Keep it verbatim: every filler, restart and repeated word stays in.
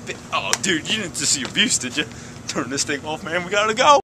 Oh, dude, you didn't just see abuse, did you? Turn this thing off, man. We gotta go.